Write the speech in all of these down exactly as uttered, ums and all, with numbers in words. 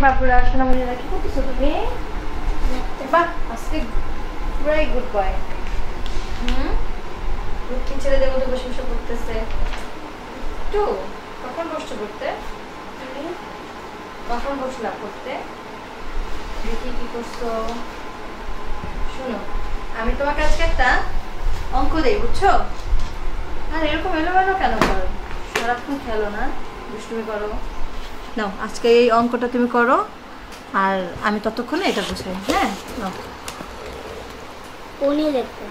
বাবুরা সোনামণিরা কি করতেছো তুমি? বাহ, আজকে পুরাই গুড বয়। হুম, লক্ষ্মী ছেলেদের মতো বসে বসে পড়তেছে। একটু কখন বসছো পড়তে? কখন বসলা পড়তে? দেখি কি করছো। শোনো, আমি তোমাকে আজকে একটা অঙ্ক দেই, বুঝছো? আর এরকম এলোমেলো কেন করো? সারাক্ষণ খেলো না, দুষ্টুমি করো। নাও, আজকে এই অঙ্কটা তুমি করো, আর আমি ততক্ষণে এটা বুঝাই। হ্যাঁ, নাও। উনি দেখবে।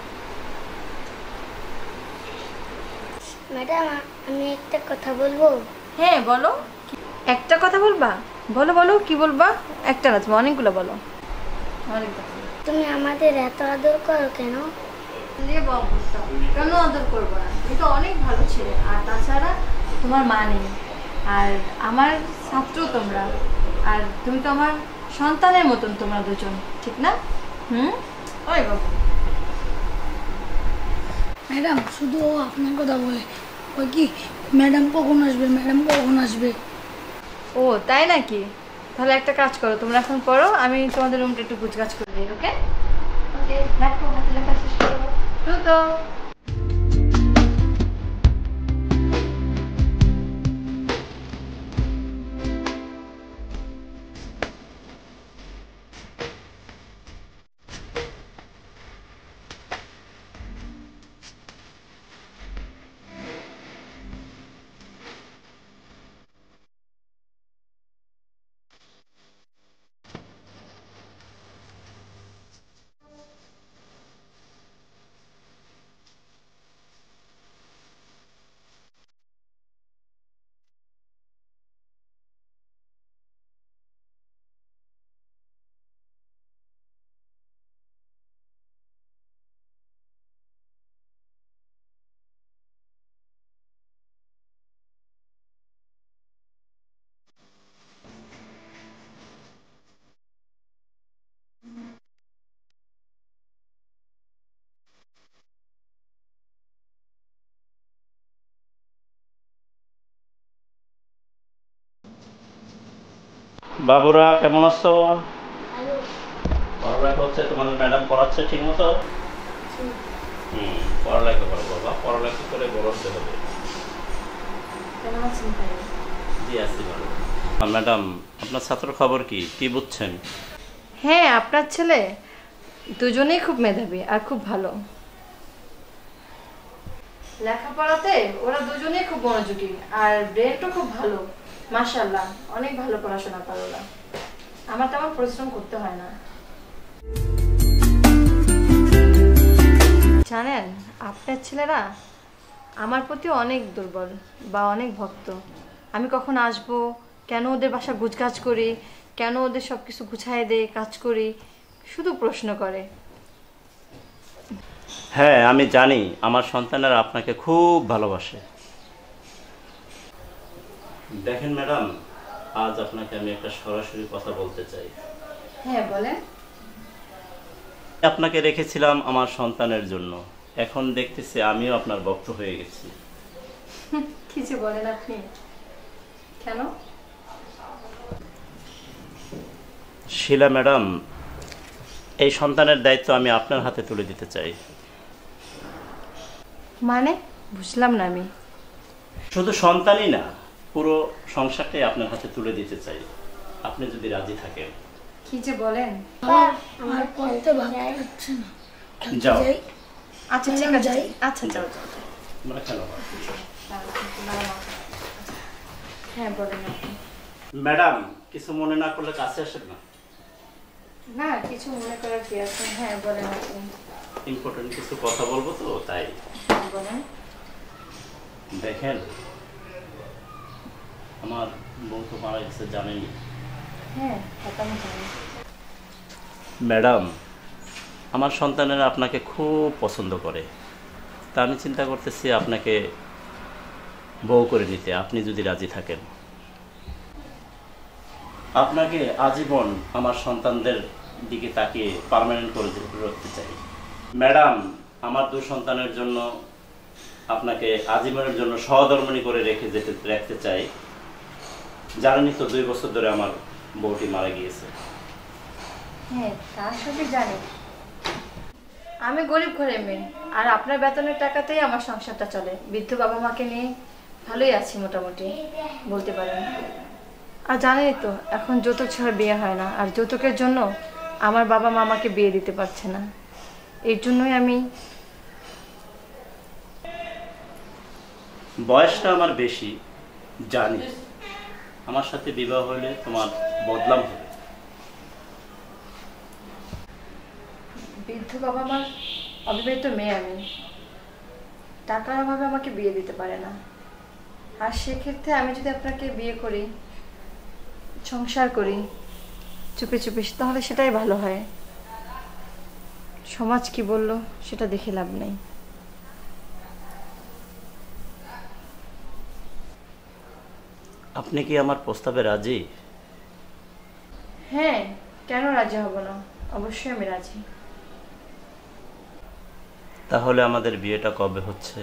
ম্যাডাম, আমি একটা কথা বলবো? হ্যাঁ বলো। একটা কথা বলবা? বলো বলো, কি বলবা? একটা না, তুমি অনেকগুলো বলো। তুমি আমাদের এত আদর করো কেন? কেন আদর করবো না? তুমি তো অনেক ভালো ছিলে, আর তাছাড়া তোমার মা নেই, আর আমার ছাত্র তোমরা, আর তুমি তো আমার সন্তানের মতন, তোমরা দুজন, ঠিক না? হুম, ওই বাবু। ম্যাডাম শুধু ও আপনার কথা বলে, ওই কি ম্যাডাম কখন আসবে, ম্যাডাম কখন আসবে। ও তাই নাকি? তাহলে একটা কাজ করো, তোমরা এখন পড়ো, আমি তোমাদের রুমটা একটু গুছগাছ করে দিই। ওকে ওকে, রাখো, হাতে লেখা শেষ করো তো। বাবুরা কেমন আছো? পড়ালেখা হচ্ছে? তোমাদের ম্যাডাম পড়াচ্ছে ঠিক মতো? হুম, পড়ালেখা করো বাবা, পড়ালেখা করে বড় হতে হবে। জি আছি ভালো। ম্যাডাম, আপনার ছাত্র খবর কি, কি বুঝছেন? হ্যাঁ, আপনার ছেলে দুজনেই খুব মেধাবী আর খুব ভালো। লেখাপড়াতে ওরা দুজনেই খুব মনোযোগী, আর ব্রেনটা খুব ভালো। মাশাআল্লাহ, অনেক ভালো পড়াশোনা করে ওরা। আমার তেমন পরিশ্রম করতে হয় না। জানেন, আপনার ছেলেরা আমার প্রতি অনেক দুর্বল বা অনেক ভক্ত। আমি কখন আসবো, কেন ওদের বাসা গুছগাছ করি, কেন ওদের সব কিছু গুছাই দেয়, কাজ করি, শুধু প্রশ্ন করে। হ্যাঁ, আমি জানি আমার সন্তানেরা আপনাকে খুব ভালোবাসে। দেখেন ম্যাডাম, আজ আপনাকে আমি একটা সরাসরি কথা বলতে চাই। হ্যাঁ বলেন। আপনাকে রেখেছিলাম আমার সন্তানের জন্য, এখন দেখতেছি আমিও আপনার ভক্ত হয়ে গেছি। কি যে বলেন আপনি, কেন? শিলা ম্যাডাম, এই সন্তানের দায়িত্ব আমি আপনার হাতে তুলে দিতে চাই। মানে বুঝলাম না আমি। শুধু সন্তানই না, পুরো সংসারটাই আপনার হাতে তুলে দিতে চাই, আপনি যদি রাজি থাকেন। কি যে বলেন। আমার পড়তে ভালো লাগছে না। যাও। আচ্ছা ঠিক আছে, আচ্ছা যাও যাও। মানে কেন? হ্যাঁ বলেন আপনি। ম্যাডাম, কিছু মনে না করলে কাছে আসেন না। না, কিছু মনে করার কি আছে। হ্যাঁ বলেন আপনি। ইম্পর্টেন্ট কিছু কথা বলবো তো, তাই। বলেন। দেখেন, আমার বউ তো মারা গেছে, জানেনি। হ্যাঁ, কথা আমি জানি। ম্যাডাম, আমার সন্তানেরা আপনাকে খুব পছন্দ করে, তা আমি চিন্তা করতেছি আপনাকে বউ করে নিতে, আপনি যদি রাজি থাকেন। আপনাকে আজীবন আমার সন্তানদের দিকে তাকিয়ে পার্মানেন্ট করে রাখতে চাই। ম্যাডাম, আমার দু সন্তানের জন্য আপনাকে আজীবনের জন্য সহধর্মিণী করে রেখে যেতে রাখতে চাই। জানেনই তো দুই বছর ধরে আমার বউটি মারা গিয়েছে। হ্যাঁ তা সবই জানি। আমি গরিব ঘরের মেয়ে, আর আপনার বেতনের টাকাতেই আমার সংসারটা চলে। বৃদ্ধ বাবা মাকে নিয়ে ভালোই আছি মোটামুটি বলতে পারেন। আর জানেনই তো এখন যৌতুক ছাড়া বিয়ে হয় না, আর যৌতুকের জন্য আমার বাবা মা আমাকে বিয়ে দিতে পারছে না। এর জন্যই আমি বয়সটা আমার বেশি জানি, আমার সাথে বিবাহ হলে তোমার বদলাম হবে। বৃদ্ধ বাবা মার অবিবাহিত মেয়ে আমি, টাকার অভাবে আমাকে বিয়ে দিতে পারে না। আর সেক্ষেত্রে আমি যদি আপনাকে বিয়ে করি, সংসার করি চুপে চুপে, তাহলে সেটাই ভালো হয়। সমাজ কি বললো সেটা দেখে লাভ নেই। আপনি কি আমার প্রস্তাবে রাজি? হ্যাঁ, কেন রাজি হব না, অবশ্যই আমি রাজি। তাহলে আমাদের বিয়েটা কবে হচ্ছে?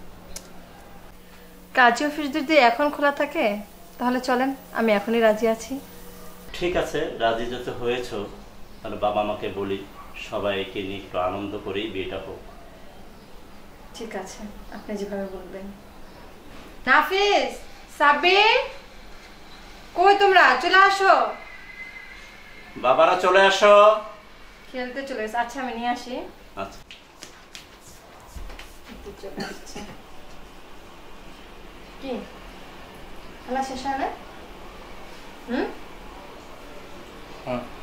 কাজী অফিস যদি এখন খোলা থাকে তাহলে চলেন, আমি এখনই রাজি আছি। ঠিক আছে, রাজি যত হয়েছ তাহলে বাবা মাকে বলি সবাইকে নিয়ে একটু আনন্দ করেই বিয়েটা হোক। ঠিক আছে, আপনি যেভাবে বলবেন। নাফিস, সাব্বির, কই তোমরা? চলে আসো। বাবারা চলে আসো। খেলতে চলে এসে। আচ্ছা আমি নিয়ে আসি। আচ্ছা চলে আসছে। কি খেলা শেষ হয় না? হুম হ্যাঁ